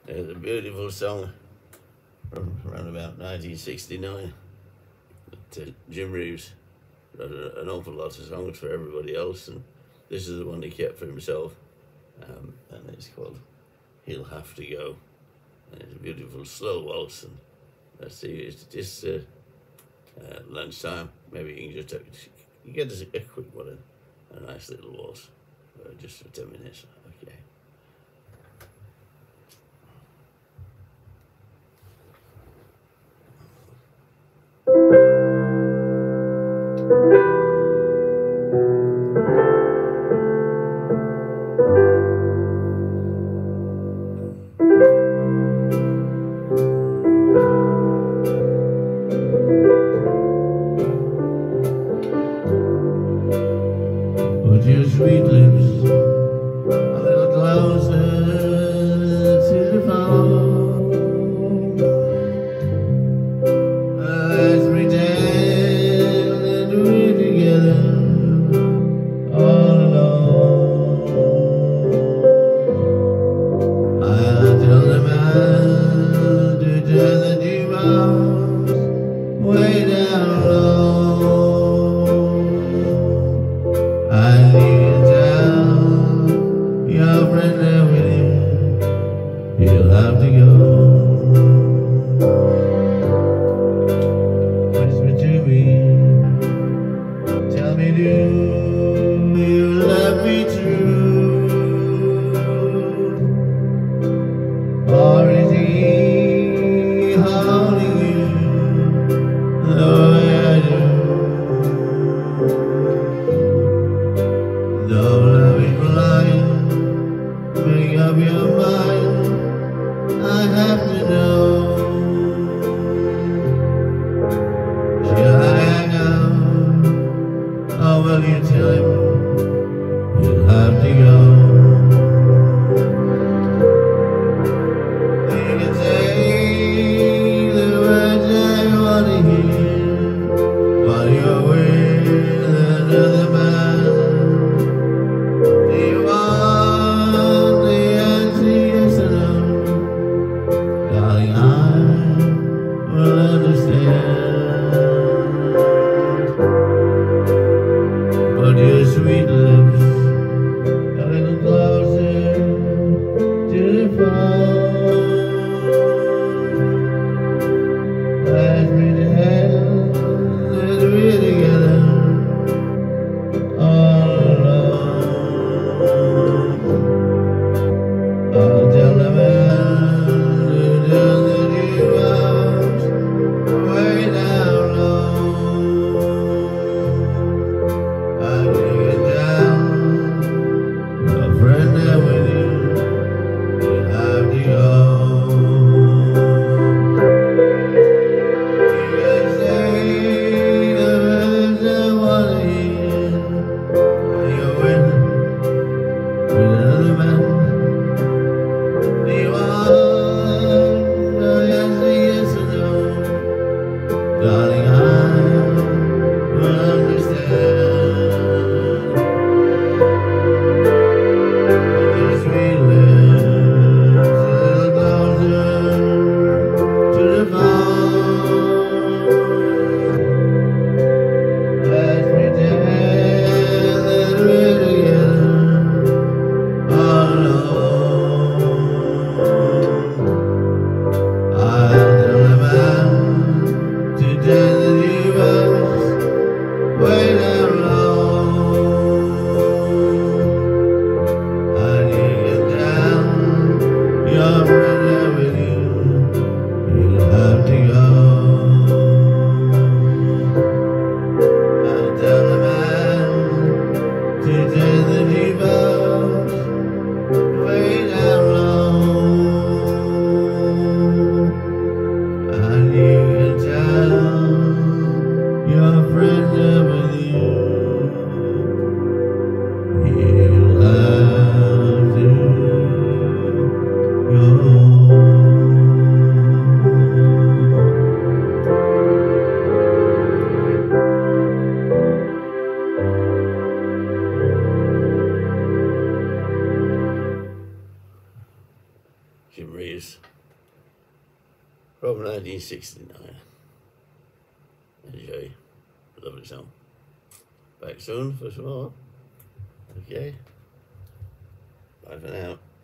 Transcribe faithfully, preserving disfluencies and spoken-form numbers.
It's a beautiful song from around about nineteen sixty-nine. That, uh, Jim Reeves wrote a, an awful lot of songs for everybody else, and this is the one he kept for himself. Um, and it's called He'll Have to Go. And it's a beautiful slow waltz, and let's see, it's just uh, uh, lunchtime. Maybe you can just take, you get us a, a quick one, a, a nice little waltz, uh, just for ten minutes. Okay. Put your sweet lips a little closer to the phone. Let's pretend that we're together all alone. I'll tell the man to turn the jukebox way down low. I need to tell your friend that with you, he'll have to go. Whisper to me, tell me, do you love me true? Or is he holding you the way I do? Don't let me blind, make up your mind, I have to know. Should I hang out, or will you tell him he'll have to go? You can say the words I want to hear while you're with another man. Put your sweet lips a little closer to the phone. Let's pretend that we're together all alone. I'll tell the man to turn the jukebox way down low. I take it down, a friend there with you, you'll have to go. You can say the words I want to hear when you're with, with another man. Do you want a yes, yes or no? Darling, I will understand. Oh, no. Jim Reeves from nineteen sixty-nine. Enjoy. Lovely song. Back soon for some more. Okay. Bye for now.